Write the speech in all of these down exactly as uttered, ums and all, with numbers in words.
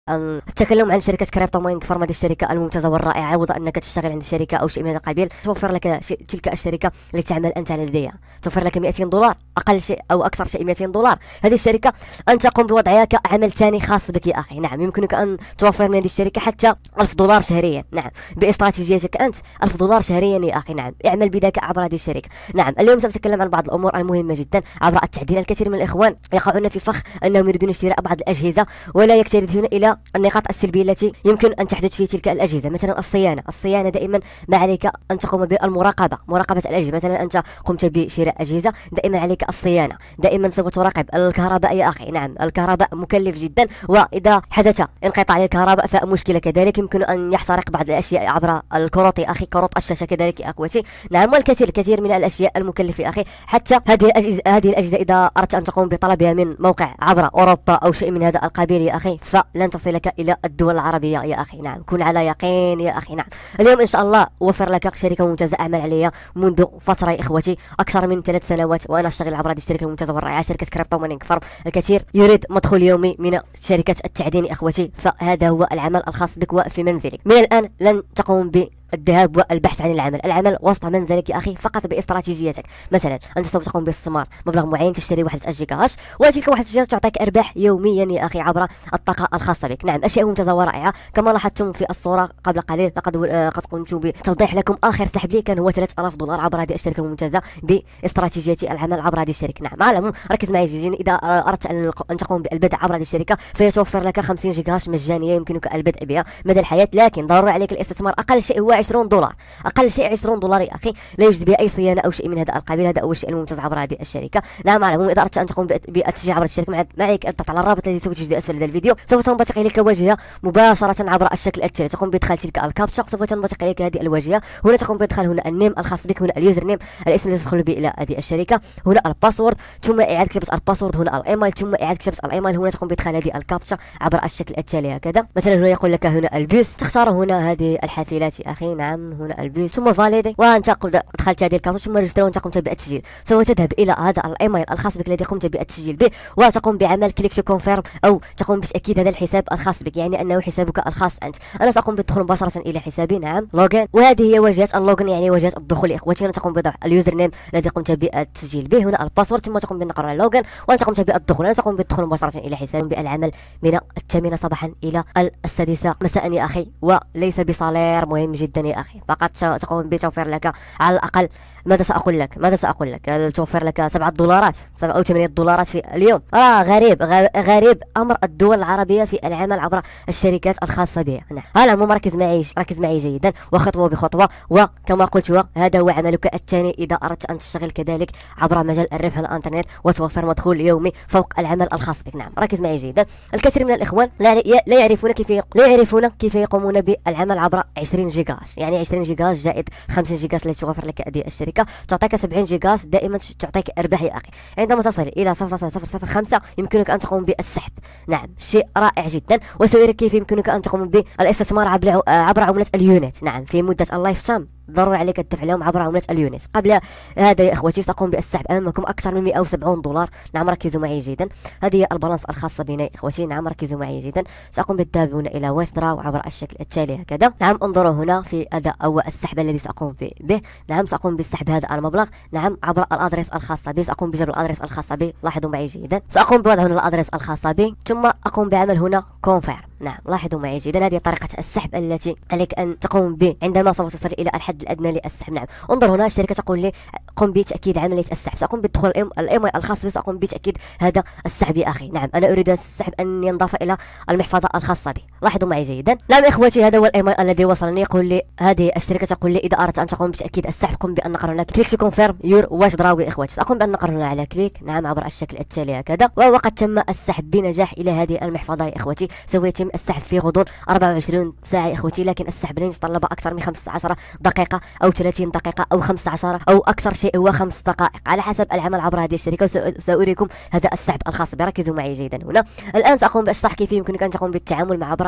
أن التكلم عن شركة كريبتو مايننج فارم، هذه الشركة الممتازة والرائعة. عوض أنك تشتغل عند شركة أو شيء من هذا القبيل، توفر لك تلك الشركة اللي تعمل أنت لديها، توفر لك مئتين دولار أقل شيء أو أكثر شيء مئتين دولار. هذه الشركة أن تقوم بوضعها كعمل ثاني خاص بك يا أخي. نعم، يمكنك أن توفر من هذه الشركة حتى ألف دولار شهريا. نعم، باستراتيجيتك أنت ألف دولار شهريا يا أخي. نعم، اعمل بذاك عبر هذه الشركة. نعم، اليوم سأتكلم عن بعض الأمور المهمة جدا عبر التعديل. الكثير من الإخوان يقعون في فخ أنهم يريدون شراء بعض الأجهزة ولا يكترثون إلى النقاط السلبية التي يمكن أن تحدث في تلك الأجهزة. مثلا الصيانة، الصيانة دائما ما عليك أن تقوم بالمراقبة، مراقبة الأجهزة. مثلا أنت قمت بشراء أجهزة، دائما عليك الصيانة، دائما سوف تراقب الكهرباء يا أخي. نعم، الكهرباء مكلف جدا، وإذا حدث انقطاع للكهرباء فمشكلة كذلك، يمكن أن يحترق بعض الأشياء عبر الكروت يا أخي، كروت الشاشة كذلك يا أخوتي. نعم، والكثير الكثير من الأشياء المكلفة يا أخي. حتى هذه الأجهزة هذه الأجهزة إذا أردت أن تقوم بطلبها من موقع عبر أوروبا أو شيء من هذا القبيل يا أخي، فلن تصلك إلى الدول العربية يا أخي. نعم، كن على يقين يا أخي. نعم، اليوم إن شاء الله أوفر لك شركة ممتازة أعمل عليها منذ فترة يا إخوتي، أكثر من ثلاث سنوات وأنا أشتغل عبر هذه الشركة الممتازة والرائعة، شركة كريبتو مايننج فارم. الكثير يريد مدخول يومي من شركة التعدين يا إخوتي، فهذا هو العمل الخاص بك وفي منزلك. من الآن لن تقوم ب الذهاب والبحث عن العمل، العمل وسط منزلك يا أخي فقط باستراتيجيتك. مثلا أنت سوف تقوم باستثمار مبلغ معين، تشتري وحدة الجيجا هاش، وتلك وحدة الجيجا تعطيك إرباح يوميا يا أخي عبر الطاقة الخاصة بك. نعم، أشياء ممتازة ورائعة. كما لاحظتم في الصورة قبل قليل، لقد آه قد قمت بتوضيح لكم آخر سحب لي كان هو ثلاثة آلاف دولار عبر هذه الشركة الممتازة باستراتيجية العمل عبر هذه الشركة. نعم، على العموم ركز معي جدا، إذا أردت أن تقوم بالبدء عبر هذه الشركة فيتوفر لك خمسين جيجا هاش مجانية يمكنك البدء بها مدى الحياة، لكن ضروري عليك الاستثمار. أقل شيء هو عشرين دولار، اقل شيء عشرين دولار يا اخي، لا يوجد بها اي صيانه او شيء من هذا القبيل. هذا اول شيء الممتاز عبر هذه الشركه. نعم، على العموم اذا اردت ان تقوم بالتسجيل عبر الشركه، ما عليك ان تضغط على الرابط الذي سوف تجد اسفل هذا الفيديو. سوف تنبثق اليك واجهه مباشره عبر الشكل التالي، تقوم بادخال تلك الكابتشا، سوف تنبثق اليك هذه الواجهه. هنا تقوم بادخال هنا النيم الخاص بك، هنا اليوزر نيم الاسم الذي تدخل به الى هذه الشركه، هنا الباسورد، ثم اعاده كتابه الباسورد، هنا الايميل، ثم اعاده كتابه الايميل. هنا تقوم بادخال هذه الكابتشا عبر الشكل التالي هكذا. مثلا هنا يقول لك هنا البيس، تختار هنا هذه الحافلات يا اخي. نعم، هنا البيس، ثم فاليدي، وانت قد دخلت هذه الكابتشا ثم رجستر وانت قمت بالتسجيل. سوف تذهب الى هذا الايميل الخاص بك الذي قمت بالتسجيل به، وتقوم بعمل كليك تو كونفيرم او تقوم بتاكيد هذا الحساب الخاص بك، يعني انه حسابك الخاص انت. انا ساقوم بالدخول مباشره الى حسابي. نعم، لوجين، وهذه هي واجهه اللوجين، يعني واجهه الدخول يا اخوتي. هنا تقوم بضع اليوزر نيم الذي قمت بالتسجيل به، هنا الباسورد، ثم تقوم بالنقر على اللوجين وانت قمت بالدخول. انا ساقوم بالدخول مباشره الى حسابي بالعمل من الثامنه صباحا الى السادسه مساء يا اخي، وليس بصالير مهم جدا يا اخي، فقط تقوم بتوفير لك على الاقل، ماذا ساقول لك ماذا ساقول لك توفر لك سبعة دولارات سبعة او ثمانية دولارات في اليوم. اه غريب غريب امر الدول العربيه في العمل عبر الشركات الخاصه بها. نعم، على العموم ركز معي ركز معي جيدا وخطوه بخطوه، وكما قلت هذا هو عملك الثاني اذا اردت ان تشتغل كذلك عبر مجال الربح على الانترنت وتوفر مدخول يومي فوق العمل الخاص بك. نعم، ركز معي جيدا. الكثير من الاخوان لا لا يعرفون كيف لا يعرفون كيف يقومون بالعمل عبر عشرين جيجا، يعني عشرين جيجا زائد خمسين جيجا التي توفر لك هذه الشركه، تعطيك سبعين جيجا دائما، تعطيك ارباح يا اخي. عندما تصل الى صفر فاصلة صفر صفر خمسة يمكنك ان تقوم بالسحب. نعم، شيء رائع جدا، وسأريك كيف يمكنك ان تقوم بالاستثمار عبر عبر عمله اليونت. نعم، في مده اللايف تايم ضروري عليك الدفع لهم عبر عملة اليونت. قبل هذا يا اخوتي سأقوم بالسحب امامكم اكثر من مئة وسبعين دولار. نعم، ركزوا معي جدا، هذه هي البالانس الخاصه بنا يا اخوتي. نعم، ركزوا معي جدا. سأقوم بالذهاب هنا الى ويسترا عبر الشكل التالي هكذا. نعم، انظروا هنا في هذا هو السحب الذي سأقوم به. نعم، سأقوم بالسحب هذا المبلغ. نعم، عبر الادريس الخاصه بي، سأقوم بجر الادريس الخاصه بي. لاحظوا معي جيدا، سأقوم بوضع هنا الادريس الخاصه بي، ثم اقوم بعمل هنا كونفيرم. نعم، لاحظوا معي جيدا، هذه طريقة السحب التي عليك أن تقوم به عندما سوف تصل إلى الحد الأدنى للسحب. نعم، انظر هنا الشركة تقول لي قم بتأكيد عملية السحب. سأقوم بدخول الإيميل الخاص بي، سأقوم بتأكيد هذا السحب يا أخي. نعم، أنا أريد السحب أن ينضاف إلى المحفظة الخاصة بي. لاحظوا معي جيدا. نعم إخوتي، هذا هو الإيميل الذي وصلني، يقول لي هذه الشركة تقول لي إذا أردت أن تقوم بتأكيد السحب قم بأن نقر هنا كليك تو كونفيرم يور واش دراوي. إخوتي، سأقوم بأن نقر هنا على كليك. نعم، عبر الشكل التالي هكذا، وقد تم السحب بنجاح إلى هذه المحفظة يا إخوتي. سوف يتم السحب في غضون أربعة وعشرين ساعة يا إخوتي، لكن السحب لن يتطلب أكثر من خمسة عشر دقيقة أو ثلاثين دقيقة أو خمسة عشر، أو أكثر شيء هو خمس دقائق على حسب العمل عبر هذه الشركة. وسأريكم هذا السحب الخاص بي. ركزوا معي جيدا هنا. الآن سأقوم بشرح كيف يمكنك أن تقوم بالتعامل مع عبر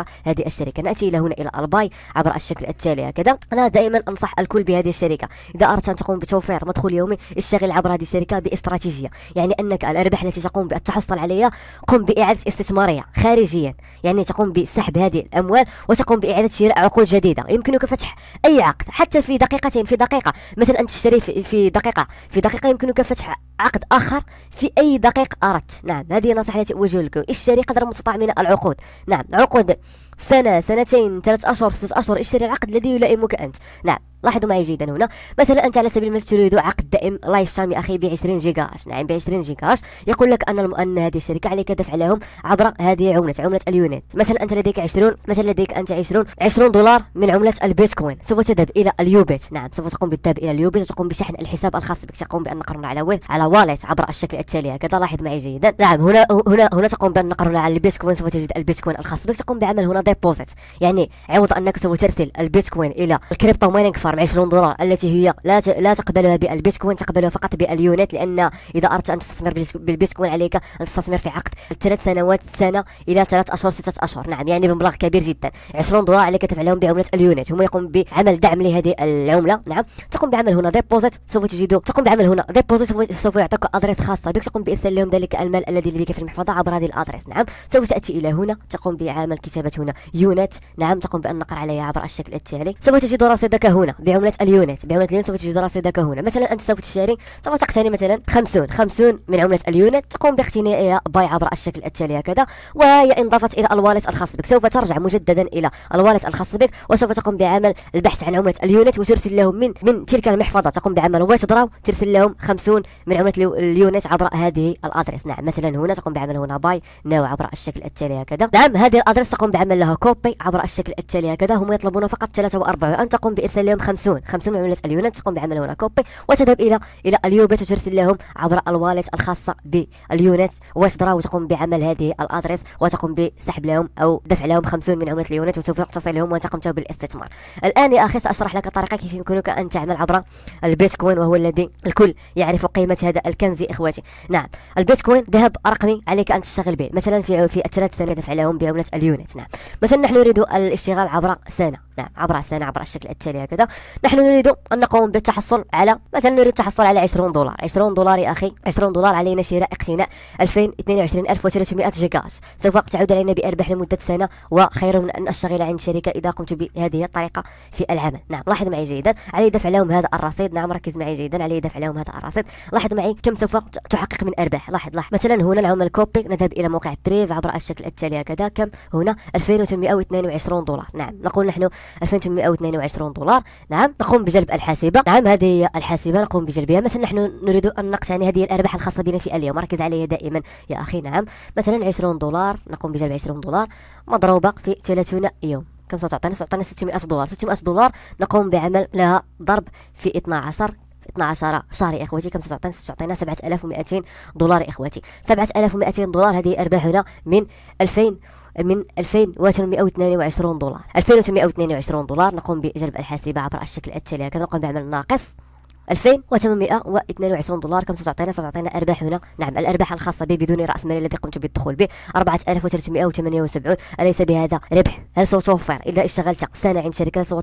شراء هذه الشركه. ناتي الى هنا الى الباي عبر الشكل التالي هكذا. انا دائما انصح الكل بهذه الشركه، اذا اردت ان تقوم بتوفير مدخول يومي اشتغل عبر هذه الشركه باستراتيجيه، يعني انك الارباح التي تقوم بالتحصل عليها قم باعاده استثمارها خارجيا، يعني تقوم بسحب هذه الاموال وتقوم باعاده شراء عقود جديده. يمكنك فتح اي عقد حتى في دقيقتين، في دقيقه مثلا انت تشتري في دقيقه في دقيقه يمكنك فتح عقد اخر في اي دقيقه اردت. نعم هذه النصيحه التي اوجه لكم، اشتري قدر مستطاع من العقود. نعم عقود سنه، سنتين، ثلاث اشهر، ست اشهر، اشتري العقد الذي يلائمك انت. نعم لاحظوا معي جيدا هنا، مثلا انت على سبيل المثال تريد عقد دائم لايف تايم يا اخي ب عشرين جيجاش. نعم ب عشرين جيجاش يقول لك ان ان هذه الشركه عليك دفع لهم عبر هذه عمله عمله اليونت. مثلا انت لديك عشرين مثلا لديك انت عشرين عشرين دولار من عمله البيتكوين، سوف تذهب الى اليوبيت. نعم سوف تقوم بالذهاب الى اليوبيت وتقوم بشحن الحساب الخاص بك، تقوم بالنقر على ويل على واليت عبر الشكل التالي هكذا. لاحظ معي جيدا. نعم هنا هنا هنا تقوم بالنقر على البيتكوين، سوف تجد البيتكوين الخاص بك، تقوم بعمل هنا ديبوزيت، يعني عوض انك سوف ترسل البيتكوين الى الكريبتو مايننج فارم عشرين دولار التي هي لا ت... لا تقبلها بالبيتكوين، تقبلها فقط باليونت، لان اذا اردت ان تستثمر بالبيتكوين عليك ان تستثمر في عقد ثلاث سنوات، سنه الى ثلاث اشهر، ستة اشهر. نعم يعني بمبلغ كبير جدا. عشرين دولار عليك دفع لهم بعمله اليونت، هم يقوم بعمل دعم لهذه العمله. نعم تقوم بعمل هنا ديبوزيت، سوف تجد تقوم بعمل هنا ديبوزيت، سوف يعطيك ادريس خاصه بك، تقوم بارسال لهم ذلك المال الذي لديك في المحفظه عبر هذه الادريس. نعم سوف تاتي الى هنا تقوم بعمل كتابه هنا يونت. نعم تقوم بالنقر عليها عبر الشكل التالي، سوف تجد رصيدك هنا بعمله اليونت. بعمله اليونت سوف تجد رصيدك هنا، مثلا انت سوف تشتري سوف تقتني مثلا خمسين خمسين من عمله اليونت، تقوم باقتنائها باي عبر الشكل التالي هكذا، وهي انضافت الى الوالت الخاص بك. سوف ترجع مجددا الى الوالت الخاص بك وسوف تقوم بعمل البحث عن عمله اليونت وترسل لهم من من تلك المحفظه، تقوم بعمل ويت دراو، ترسل لهم خمسين من عمله اليونت عبر هذه الادريس. نعم مثلا هنا تقوم بعمل هنا باي ناو عبر الشكل التالي هكذا. نعم هذه الادريس تقوم بعمل لها كوبي عبر الشكل التالي هكذا. هم يطلبون فقط ثلاثة وأربعين، أن تقوم بإرسال لهم خمسين خمسين من عملة اليونت، تقوم بعمل هنا كوبي وتذهب إلى إلى اليوبيت وترسل لهم عبر الوالت الخاصة باليونت واشترى، وتقوم بعمل هذه الأدريس وتقوم بسحب لهم أو دفع لهم خمسين من عملة اليونت وسوف تصل لهم وأنت قمت بالاستثمار. الآن يا أخي سأشرح لك طريقة كيف يمكنك أن تعمل عبر البيتكوين، وهو الذي الكل يعرف قيمة هذا الكنز يا إخواتي. نعم البيتكوين ذهب رقمي عليك أن تشتغل به، مثلا في في الثلاث سنوات دفع لهم بعملة اليونت. نعم مثلا نحن نريد الاشتغال عبر سنة. نعم عبر سنة عبر الشكل التالي هكذا. نحن نريد أن نقوم بالتحصل على مثلا نريد التحصل على عشرين دولار. عشرين دولار يا أخي، عشرين دولار علينا شراء اقتناء ألفين واثنين وعشرين ألف وثلاثمائة جيجاش، سوف تعود علينا بأرباح لمدة سنة، وخير من أن أشتغل عند شركة إذا قمت بهذه الطريقة في العمل. نعم لاحظ معي جيدا، علي دفع لهم هذا الرصيد. نعم ركز معي جيدا، علي دفع لهم هذا الرصيد. لاحظ معي كم سوف تحقق من أرباح. لاحظ لاحظ مثلا هنا نعمل كوبي، نذهب إلى موقع بريف عبر الشكل التالي هكذا. كم هنا ألفين وثمانمائة واثنين وعشرين دولار. نعم نقول نحن ألفين وثمانمائة واثنين وعشرين دولار. نعم نقوم بجلب الحاسبة. نعم هذه هي الحاسبة نقوم بجلبها. مثلا نحن نريد أن نقتني هذه الأرباح الخاصة بنا في اليوم، ركز عليها دائما يا أخي. نعم مثلا عشرين دولار، نقوم بجلب عشرين دولار مضروبة في ثلاثين يوم، كم ستعطينا؟ ستعطينا ستمائة دولار. ستمائة دولار نقوم بعمل لها ضرب في اثنا عشر اثنا عشر شهر يا اخوتي، كم ستعطينا؟ ستعطينا سبعة آلاف ومئتين دولار يا اخوتي. سبعة آلاف ومئتين دولار هذه ارباحنا من ألفين من ألفين وثمانمائة واثنين وعشرين دولار. ألفين وثمانمائة واثنين وعشرين دولار نقوم بجلب الحاسبة عبر الشكل التالي هكذا، نقوم بعمل ناقص ألفين وثمانمائة واثنين وعشرين دولار. كم ستعطينا؟ ستعطينا ارباح هنا. نعم الارباح الخاصه بي بدون راس مال الذي قمت بالدخول به أربعة آلاف وثلاثمائة وثمانية وسبعين. اليس بهذا ربح؟ هل سوف توفر اذا اشتغلت سنه عند شركه؟ سوف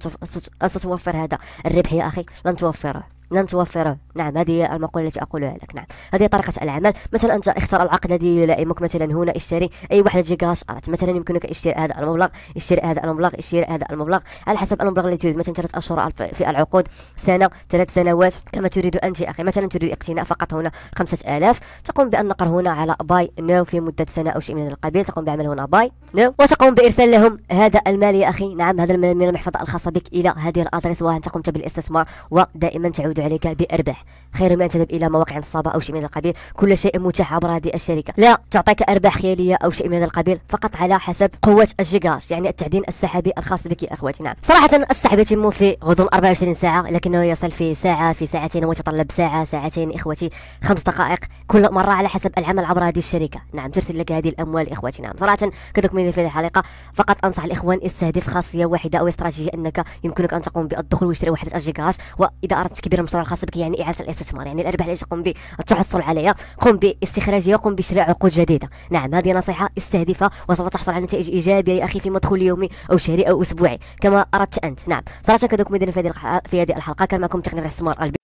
توفر هذا الربح يا اخي؟ لن توفره، لن توفره. نعم هذه المقولة التي أقولها لك. نعم هذه طريقة العمل. مثلا أنت اختار العقد الذي يلائمك، مثلا هنا اشتري أي واحدة جيجاش أردت، مثلا يمكنك اشتراء هذا المبلغ، اشتراء هذا المبلغ، اشتراء هذا المبلغ على حسب المبلغ الذي تريد. مثلا ثلاث أشهر في العقود، سنة، ثلاث سنوات، كما تريد أنت يا أخي. مثلا تريد اقتناء فقط هنا خمسة آلاف، تقوم بالنقر هنا على باي ناو في مدة سنة أو شيء من القبيل، تقوم بعمل هنا باي ناو وتقوم بإرسال لهم هذا المال يا أخي. نعم هذا المال من المحفظة الخاصة بك إلى هذه الأدرس، وأنت قمت بالاستثمار ودائما تعود عليك بأرباح. خير ما أن تذهب إلى مواقع نصابة أو شيء من القبيل. كل شيء متاح عبر هذه الشركة، لا تعطيك أرباح خيالية أو شيء من هذا القبيل، فقط على حسب قوة الجيجاش، يعني التعدين السحابي الخاص بك يا أخواتي. نعم صراحة السحب يتم في غضون أربعة وعشرين ساعة، لكنه يصل في ساعة، في ساعتين، ويتطلب ساعة، ساعتين إخوتي، خمس دقائق كل مرة على حسب العمل عبر هذه الشركة. نعم ترسل لك هذه الأموال إخواتي. نعم صراحة كتكمل في هذه الحلقة فقط أنصح الإخوان استهدف خاصية واحدة أو استراتيجية أنك يمكنك أن تقوم بالدخول وشراء وحدة الجيجاش، وإذا أردت تكبير المشروع الخاص بك يعني اعاده الاستثمار، يعني الارباح التي تقوم بالتحصل عليها قم باستخراجها، قم بشراء عقود جديده. نعم هذه نصيحه استهدفها وسوف تحصل على نتائج ايجابيه يا اخي في مدخول يومي او شهري او اسبوعي كما اردت انت. نعم صراحه كذلك مدير في هذه في هذه الحلقه كان معكم تقني الاستثمار.